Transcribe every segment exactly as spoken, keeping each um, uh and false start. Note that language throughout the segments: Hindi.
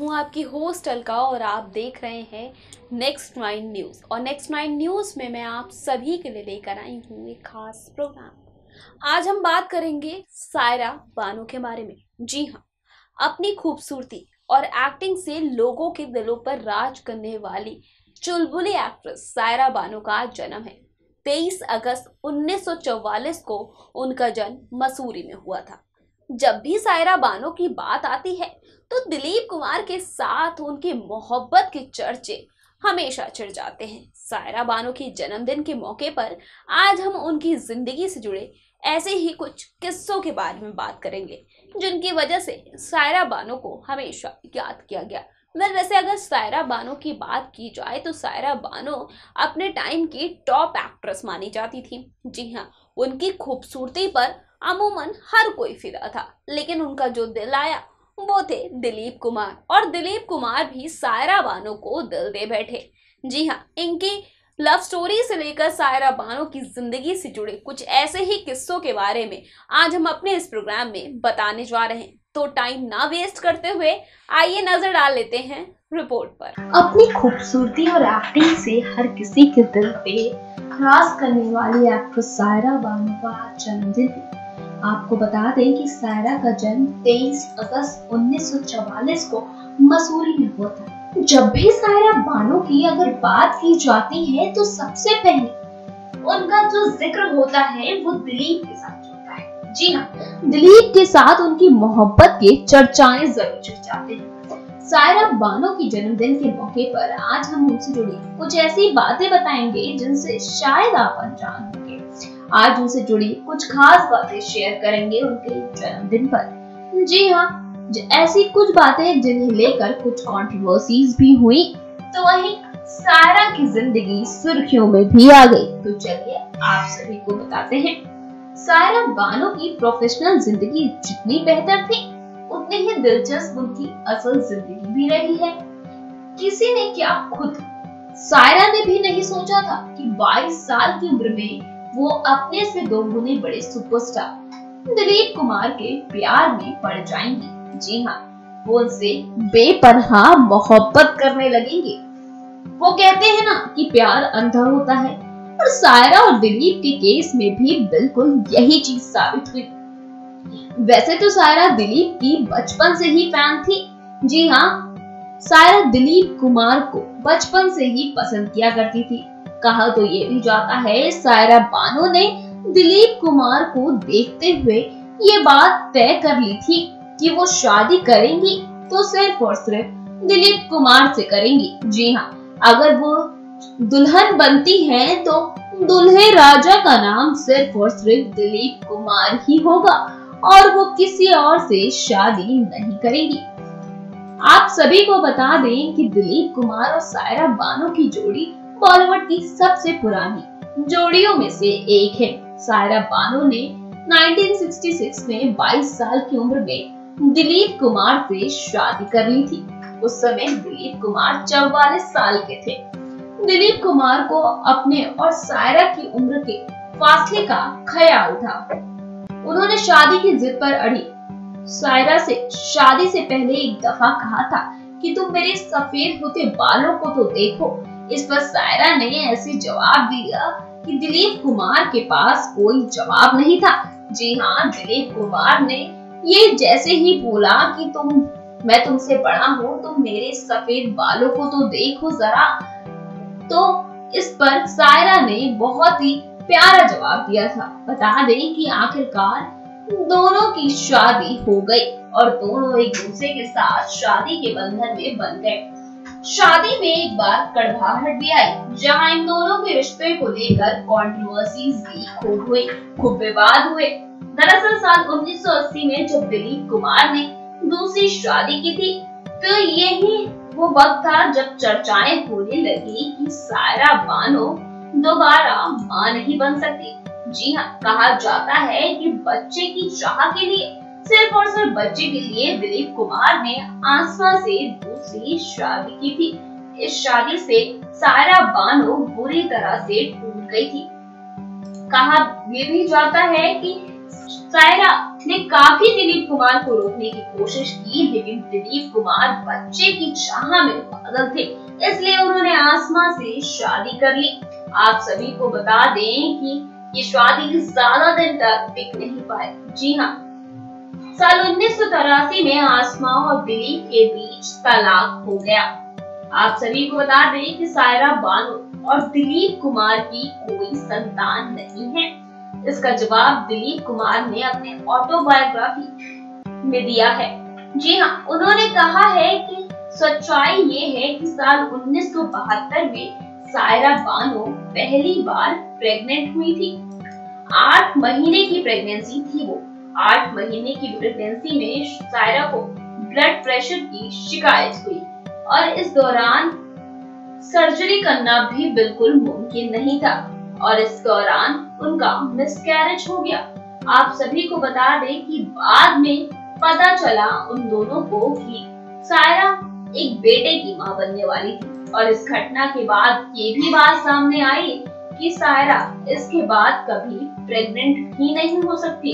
हूँ आपकी होस्ट अलका और आप देख रहे हैं नेक्स्ट नाइन न्यूज़। और नेक्स्ट नाइन न्यूज़ में मैं आप सभी के लिए लेकर आई हूँ एक खास प्रोग्राम। आज हम बात करेंगे सायरा बानो के बारे में। जी हाँ, अपनी खूबसूरती और एक्टिंग से लोगों के दिलों पर राज करने वाली चुलबुली एक्ट्रेस सायरा बानो का आज जन्म है। तेईस अगस्त उन्नीस सौ चौवालीस को उनका जन्म मसूरी में हुआ था। जब भी सायरा बानो की बात आती है तो दिलीप कुमार के साथ उनकी मोहब्बत के चर्चे हमेशा छिड़ जाते हैं। सायरा बानो की जन्मदिन के मौके पर आज हम उनकी जिंदगी से जुड़े ऐसे ही कुछ किस्सों के बारे में बात करेंगे जिनकी वजह से सायरा बानो को हमेशा याद किया गया। वेल वैसे अगर सायरा बानो की बात की जाए तो सायरा बानो अपने टाइम की टॉप एक्ट्रेस मानी जाती थी। जी हाँ, उनकी खूबसूरती पर अमूमन हर कोई फिदा था, लेकिन उनका जो दिल आया वो थे दिलीप कुमार, और दिलीप कुमार भी सायरा बानो को दिल दे बैठे। जी हाँ, इनकी लव स्टोरी से लेकर सायरा बानो की जिंदगी से जुड़े कुछ ऐसे ही किस्सों के बारे में आज हम अपने इस प्रोग्राम में बताने जा रहे हैं। तो टाइम ना वेस्ट करते हुए आइए नजर डाल लेते हैं रिपोर्ट पर। अपनी खूबसूरती और एक्टिंग से हर किसी के दिल पे राज करने वाली एक्ट्रेस सायरा बानो का आज जन्मदिन है। आपको बता दें कि सायरा का जन्म तेईस अगस्त उन्नीस सौ चौवालीस को मसूरी में हुआ था। जब भी सायरा बानो की अगर बात की जाती है तो सबसे पहले उनका जो जिक्र होता है वो दिलीप के साथ होता है। जी हाँ, दिलीप के साथ उनकी मोहब्बत के चर्चाएं जरूर छिड़ जाते हैं। सायरा बानो की जन्मदिन के मौके पर आज हम उनसे जुड़ी कुछ ऐसी बातें बताएंगे जिनसे शायद आप अनजान होंगे। आज उनसे जुड़ी कुछ खास बातें शेयर करेंगे उनके जन्मदिन पर। जी हाँ, ऐसी कुछ बातें जिन्हें लेकर कुछ कंट्रोवर्सीज भी हुई, तो वहीं सायरा की जिंदगी सुर्खियों में भी आ गई। तो चलिए आप सभी को बताते हैं। सायरा बानो की प्रोफेशनल जिंदगी जितनी बेहतर थी उतनी ही दिलचस्प उनकी असल जिंदगी भी रही है। किसी ने क्या, खुद सायरा ने भी नहीं सोचा था कि बाईस साल की उम्र में वो अपने से दो गुने बड़े सुपरस्टार दिलीप कुमार के प्यार में पड़ जाएंगी। जी हाँ, वो उनसे बेपनाह मोहब्बत करने लगेंगे। वो कहते हैं ना कि प्यार अंधा होता है, और सायरा और दिलीप के केस में भी बिल्कुल यही चीज साबित हुई। वैसे तो सायरा दिलीप की बचपन से ही फैन थी। जी हाँ, सायरा दिलीप कुमार को बचपन से ही पसंद किया करती थी। कहा तो ये भी जाता है सायरा बानो ने दिलीप कुमार को देखते हुए ये बात तय कर ली थी कि वो शादी करेंगी तो सिर्फ और सिर्फ दिलीप कुमार से करेंगी। जी हाँ, अगर वो दुल्हन बनती हैं तो दुल्हे राजा का नाम सिर्फ और सिर्फ दिलीप कुमार ही होगा और वो किसी और से शादी नहीं करेंगी। आप सभी को बता दें कि दिलीप कुमार और सायरा बानो की जोड़ी बॉलीवुड की सबसे पुरानी जोड़ियों में से एक है। सायरा बानो ने उन्नीस सौ छियासठ में बाईस साल की उम्र में दिलीप कुमार से शादी कर ली थी। उस समय दिलीप कुमार चौवालीस साल के थे। दिलीप कुमार को अपने और सायरा की उम्र के फासले का ख्याल था। उन्होंने शादी की जिद पर अड़ी सायरा से शादी से पहले एक दफा कहा था कि तुम मेरे सफेद होते बालों को तो देखो। इस पर सायरा ने ऐसे जवाब दिया कि दिलीप कुमार के पास कोई जवाब नहीं था। जी हाँ, दिलीप कुमार ने ये जैसे ही बोला कि तुम मैं तुमसे बड़ा हूँ, तुम मेरे सफेद बालों को तो देखो जरा, तो इस पर सायरा ने बहुत ही प्यारा जवाब दिया था। बता दें कि आखिरकार दोनों की शादी हो गई और दोनों एक दूसरे के साथ शादी के बंधन में बंध गए। शादी में एक बार कड़वाहट भी आई, जहां इन दोनों के रिश्ते को लेकर कंट्रोवर्सीज भी खूब हुई, खूब विवाद हुए। दरअसल साल उन्नीस सौ अस्सी में जब दिलीप कुमार ने दूसरी शादी की थी तो यही वो वक्त था जब चर्चाएं होने लगी कि सायरा बानो दोबारा मां नहीं बन सकती। जी हाँ, कहा जाता है कि बच्चे की चाह के लिए, सिर्फ और सिर्फ बच्चे के लिए दिलीप कुमार ने आसमा से दूसरी शादी की थी। इस शादी से सायरा बानो बुरी तरह से टूट गई थी। कहा यह भी जाता है कि सायरा ने काफी दिलीप कुमार को रोकने की कोशिश की, लेकिन दिलीप कुमार बच्चे की चाह में पागल थे, इसलिए उन्होंने आसमा से शादी कर ली। आप सभी को बता दें कि ये शादी ज्यादा दिन तक टिक नहीं पाई। जी हाँ, साल उन्नीस सौ तिरासी में आसमा और दिलीप के बीच तलाक हो गया। आप सभी को बता दें कि सायरा बानो और दिलीप कुमार की कोई संतान नहीं है। इसका जवाब दिलीप कुमार ने अपने ऑटोबायोग्राफी में दिया है। जी हाँ, उन्होंने कहा है कि सच्चाई ये है कि साल उन्नीस सौ बहत्तर में सायरा बानो पहली बार प्रेग्नेंट हुई थी। आठ महीने की प्रेगनेंसी थी वो। आठ महीने की प्रेगनेंसी में सायरा को ब्लड प्रेशर की शिकायत हुई और इस दौरान सर्जरी करना भी बिल्कुल मुमकिन नहीं था और इस दौरान उनका मिसकैरेज हो गया। आप सभी को बता दें कि बाद में पता चला उन दोनों को कि सायरा एक बेटे की मां बनने वाली थी और इस घटना के बाद ये भी बात सामने आई कि सायरा इसके बाद कभी प्रेग्नेंट ही नहीं हो सकती।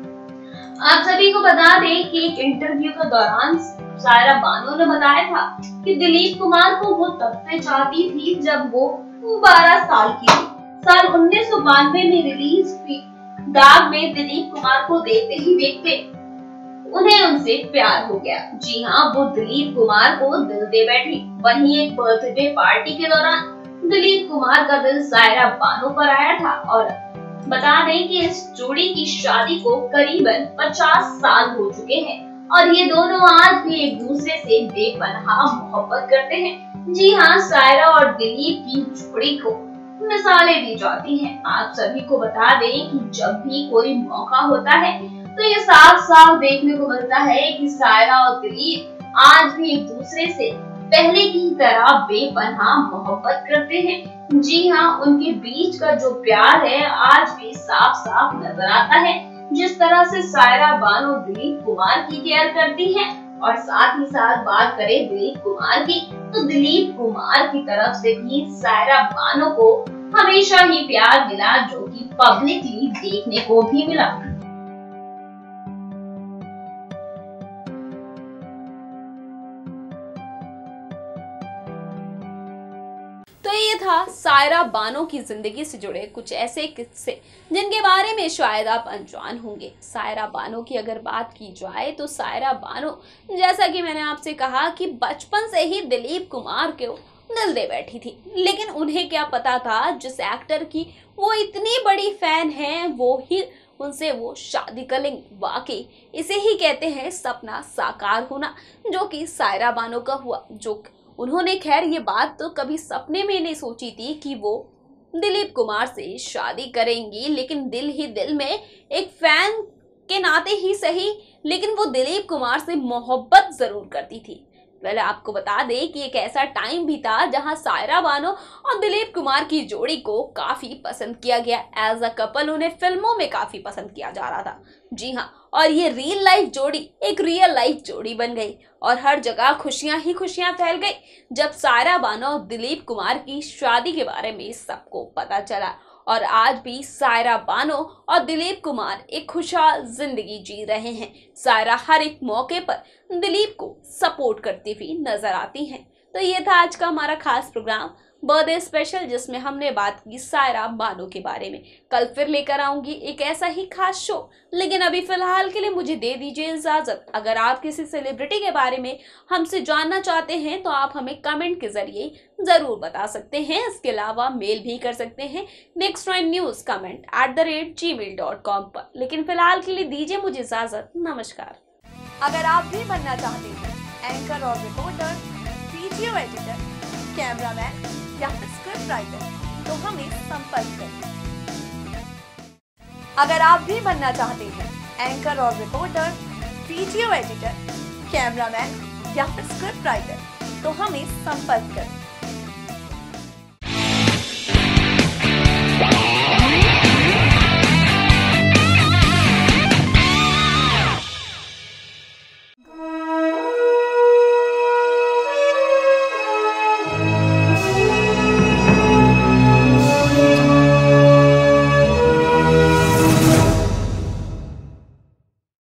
आप सभी को बता दें कि एक इंटरव्यू के दौरान सायरा बानो ने बताया था कि दिलीप कुमार को वो तब से चाहती थी जब वो बारह साल की थी। साल उन्नीस सौ बानवे में रिलीज हुई दाग में दिलीप कुमार को देखते ही देखते उन्हें उनसे प्यार हो गया। जी हाँ, वो दिलीप कुमार को दिल दे बैठी। वहीं एक बर्थडे पार्टी के दौरान दिलीप कुमार का दिल सायरा बानो पर आया था और बता दें कि इस जोड़ी की शादी को करीबन पचास साल हो चुके हैं और ये दोनों आज भी एक दूसरे से बेपनाह मोहब्बत करते हैं। जी हाँ, सायरा और दिलीप की जोड़ी को मिसालें दी जाती हैं। आप सभी को बता दें कि जब भी कोई मौका होता है तो ये साफ साफ देखने को मिलता है कि सायरा और दिलीप आज भी एक दूसरे से पहले की तरह बेपनाह मोहब्बत करते हैं। जी हाँ, उनके बीच का जो प्यार है आज भी साफ साफ नजर आता है। जिस तरह से सायरा बानो दिलीप कुमार की केयर करती है और साथ ही साथ बात करें दिलीप कुमार की तो दिलीप कुमार की तरफ से भी सायरा बानो को हमेशा ही प्यार मिला, जो कि पब्लिकली देखने को भी मिला। तो ये था सायरा बानो की जिंदगी से जुड़े कुछ ऐसे किस्से जिनके बारे में शायद आप अनजान होंगे। सायरा बानो की अगर बात की जाए तो सायरा बानो, जैसा कि मैंने आपसे कहा कि बचपन से ही दिलीप कुमार को दिल दे बैठी थी, लेकिन उन्हें क्या पता था जिस एक्टर की वो इतनी बड़ी फैन है वो ही उनसे वो शादी कर लेंगे। वाकई इसे ही कहते हैं सपना साकार होना, जो कि सायरा बानो का हुआ। जो उन्होंने खैर ये बात तो कभी सपने में नहीं सोची थी कि वो दिलीप कुमार से शादी करेंगी, लेकिन दिल ही दिल में एक फैन के नाते ही सही, लेकिन वो दिलीप कुमार से मोहब्बत जरूर करती थी। पहले आपको बता दें कि एक ऐसा टाइम भी था जहां सायरा बानो और दिलीप कुमार की जोड़ी को काफी पसंद किया गया। एज अ कपल उन्हें फिल्मों में काफी पसंद किया जा रहा था। जी हाँ, और ये रियल लाइफ जोड़ी एक रियल लाइफ जोड़ी बन गई और हर जगह खुशियां ही खुशियां फैल गई जब सायरा बानो और दिलीप कुमार की शादी के बारे में सबको पता चला। और आज भी सायरा बानो और दिलीप कुमार एक खुशहाल जिंदगी जी रहे हैं। सायरा हर एक मौके पर दिलीप को सपोर्ट करती हुई नजर आती हैं। तो ये था आज का हमारा खास प्रोग्राम बर्थडे स्पेशल, जिसमें हमने बात की सायरा बानो के बारे में। कल फिर लेकर आऊंगी एक ऐसा ही खास शो, लेकिन अभी फिलहाल के लिए मुझे दे दीजिए इजाजत। अगर आप किसी सेलिब्रिटी के बारे में हमसे जानना चाहते हैं तो आप हमें कमेंट के जरिए जरूर बता सकते हैं। इसके अलावा मेल भी कर सकते हैं next nine news comment at the rate gmail dot com पर। लेकिन फिलहाल के लिए दीजिए मुझे इजाजत। नमस्कार। अगर आप भी बनना चाहते हैं एंकर और रिपोर्टर, वीडियो एडिटर, कैमरामैन या फिर स्क्रिप्ट राइटर तो हमें संपर्क करें। अगर आप भी बनना चाहते हैं एंकर और रिपोर्टर, वीडियो एडिटर, कैमरामैन या फिर स्क्रिप्ट राइटर तो हमें संपर्क करें।